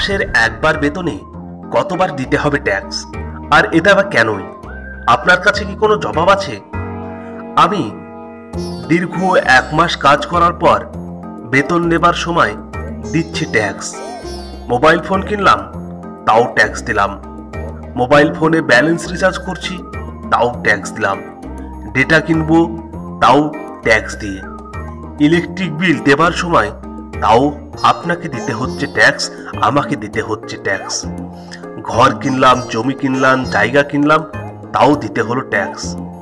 মাসের একবার বেতনে কতবার দিতে হবে ট্যাক্স, আর এটা বা কেনই? আপনার কাছে কি কোনো জবাব আছে? আমি দীর্ঘ 1 মাস কাজ করার পর বেতন নেবার সময় দিচ্ছি ট্যাক্স। মোবাইল ফোন কিনলাম, তাও ট্যাক্স দিলাম। মোবাইল ফোনে ব্যালেন্স রিচার্জ করছি, তাও ট্যাক্স দিলাম। ডেটা কিনবো, তাও ট্যাক্স দিয়ে। ইলেকট্রিক বিল দেবার সময় তাও আপনাকে দিতে হচ্ছে ট্যাক্স, আমাকে দিতে হচ্ছে ট্যাক্স। ঘর কিনলাম, জমি কিনলাম, জায়গা কিনলাম, তাও দিতে হলো ট্যাক্স।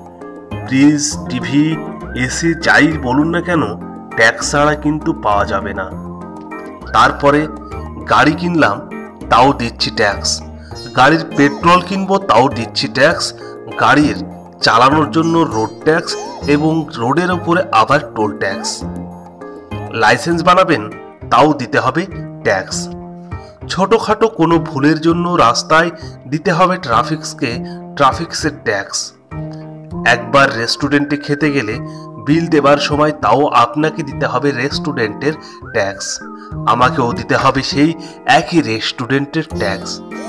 ফ্রিজ, টিভি, এসি যাই বলুন না কেন, ট্যাক্স ছাড়া কিন্তু পাওয়া যাবে না। তারপরে গাড়ি কিনলাম, তাও দিচ্ছি ট্যাক্স। গাড়ির পেট্রোল কিনবো, তাও দিচ্ছি ট্যাক্স। গাড়ির চালানোর জন্য রোড ট্যাক্স এবং রোডের উপরে আবার টোল ট্যাক্স। লাইসেন্স বানাবেন, তাও দিতে হবে ট্যাক্স। ছোটখাটো কোনো ভুলের জন্য রাস্তায় দিতে হবে ট্রাফিক্সের ট্যাক্স। একবার রেস্টুরেন্টে খেতে গেলে বিল দেবার সময় তাও আপনাকে দিতে হবে রেস্টুরেন্টের ট্যাক্স, আমাকেও দিতে হবে সেই একই রেস্টুরেন্টের ট্যাক্স।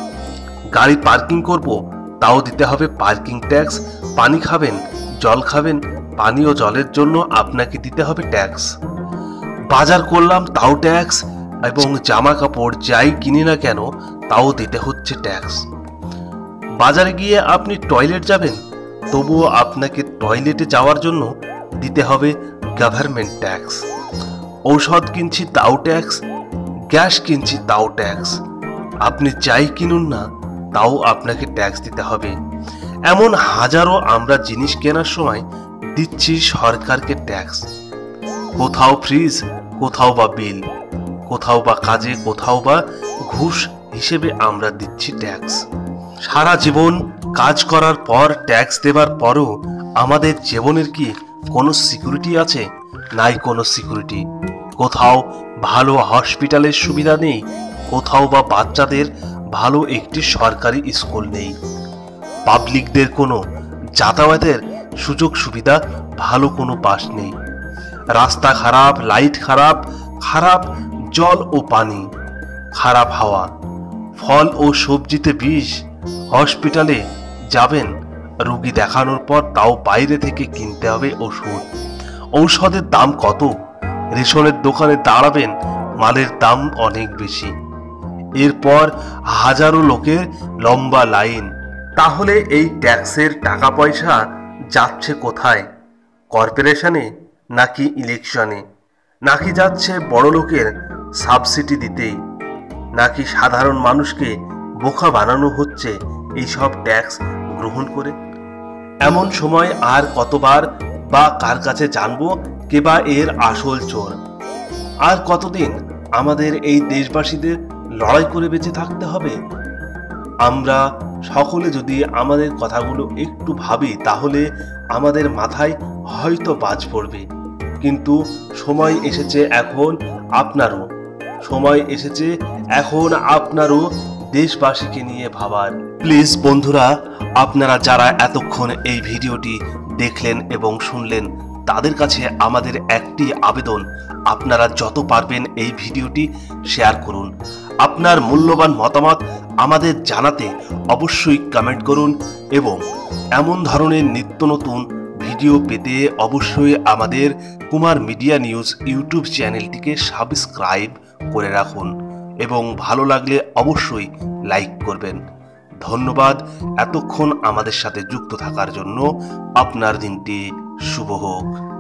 গাড়ি পার্কিং করব, তাও দিতে হবে পার্কিং ট্যাক্স। পানি খাবেন, জল খাবেন, পানীয় জলের জন্য আপনাকে দিতে হবে ট্যাক্স। বাজার করলাম, তাও ট্যাক্স, এবং জামা কাপড় যাই কিনি না কেন তাও দিতে হচ্ছে ট্যাক্স। বাজারে গিয়ে আপনি টয়লেট যাবেন, তবুও আপনাকে টয়লেটে যাওয়ার জন্য দিতে হবে গভর্নমেন্ট ট্যাক্স। ঔষধ কিনছি, তাও ট্যাক্স। গ্যাস কিনছি, তাও ট্যাক্স। আপনি যাই কিনুন না, তাও আপনাকে ট্যাক্স দিতে হবে। এমন হাজারো আমরা জিনিস কেনার সময় দিচ্ছি সরকারকে ট্যাক্স। কোথাও ফ্রিজ, কোথাও বা বিল, কোথাও বা কাজে, কোথাও বা ঘুষ হিসেবে আমরা দিচ্ছি ট্যাক্স। সারা জীবন কাজ করার পর ট্যাক্স দেবার পরও আমাদের জীবনের কি কোনো সিকিউরিটি আছে? নাই কোনো সিকিউরিটি। কোথাও ভালো হসপিটালের সুবিধা নেই, কোথাও বা বাচ্চাদের ভালো একটি সরকারি স্কুল নেই। পাবলিকদের কোনো যাতায়াতের সুযোগ সুবিধা, ভালো কোনো বাস নেই। রাস্তা খারাপ, লাইট খারাপ, খারাপ জল ও পানি, খারাপ হাওয়া, ফল ও সবজিতে বিষ। হসপিটালে যাবেন, রোগী দেখানোর পর তাও বাইরে থেকে কিনতে হবে ওষুধ। ঔষধের দাম কত? রেশনের দোকানে দাঁড়াবেন, মালের দাম অনেক বেশি। এরপর হাজারো লোকের লম্বা লাইন। তাহলে এই ট্যাক্সের টাকা পয়সা যাচ্ছে কোথায়? কর্পোরেশনে, নাকি ইলেকশনে, নাকি যাচ্ছে বড় লোকের সাবসিডি দিতেই, নাকি সাধারণ মানুষকে বোকা বানানো হচ্ছে এইসব ট্যাক্স গ্রহণ করে? এমন সময় আর কতবার বা কার কাছে জানবো কে বা এর আসল চোর? আর কতদিন আমাদের এই দেশবাসীদের লড়াই করে বেঁচে থাকতে হবে? আমরা সকলে যদি আমাদের কথাগুলো একটু ভাবি, তাহলে আমাদের মাথায় হয়তো বাজ পড়বে। কিন্তু সময় এসেছে এখন আপনারও দেশবাসীকে নিয়ে ভাবার। প্লিজ বন্ধুরা, আপনারা যারা এতক্ষণ এই ভিডিওটি দেখলেন এবং শুনলেন, তাদের কাছে আমাদের একটি আবেদন, আপনারা যত পারবেন এই ভিডিওটি শেয়ার করুন। আপনার মূল্যবান মতামত আমাদের জানাতে অবশ্যই কমেন্ট করুন, এবং এমন ধরনের নিত্য নতুন ভিডিও পেতে অবশ্যই আমাদের কুমার মিডিয়া নিউজ ইউটিউব চ্যানেলটিকে সাবস্ক্রাইব করে রাখুন, এবং ভালো লাগলে অবশ্যই লাইক করবেন। ধন্যবাদ এতক্ষণ আমাদের সাথে যুক্ত থাকার জন্য। আপনার দিনটি শুভ হোক।